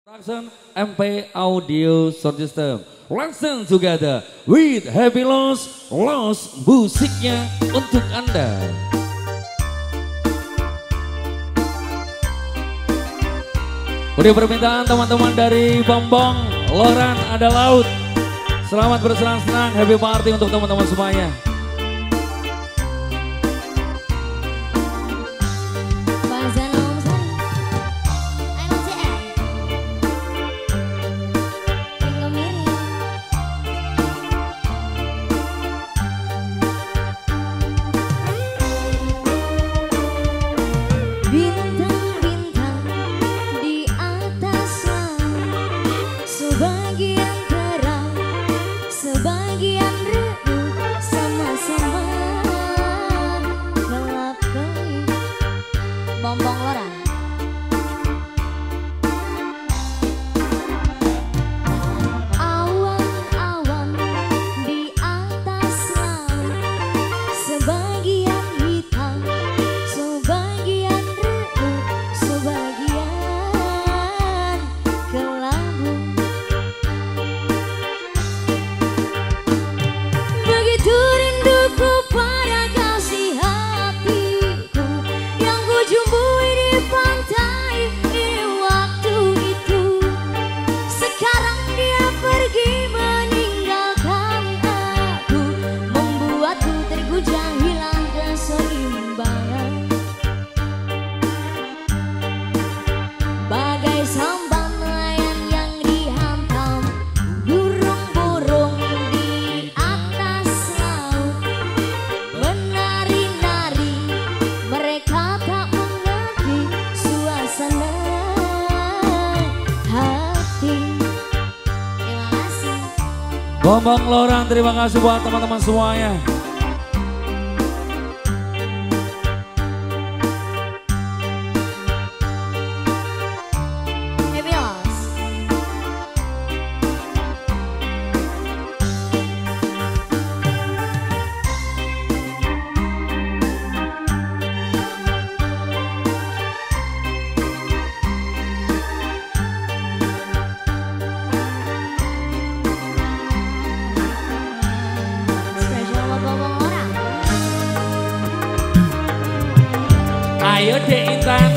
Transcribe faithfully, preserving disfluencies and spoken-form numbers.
Production M P Audio Sound System. Listen together with Happy Loss, Loss musiknya untuk Anda. Beri permintaan teman-teman dari Bombong, Loran, ada laut. Selamat bersenang-senang, happy party untuk teman-teman semuanya. Bombong Loran. Awan-awan di atas laut, sebagian hitam, sebagian redup, sebagian kelabu. Begitu rinduku pada kasih hatiku yang ku jumbui di pantai di waktu itu. Sekarang dia pergi meninggalkan aku, membuatku terguncang hilang keseimbangan. Bagai sampan nelayan yang dihantam burung-burung di atas laut, menari-nari mereka tak mengerti suasana hati. Terima kasih. Bombong Loran, terima kasih buat teman-teman semuanya. Happy Loss. Spesial buat Bombong Loran. Ayo Dek Intan.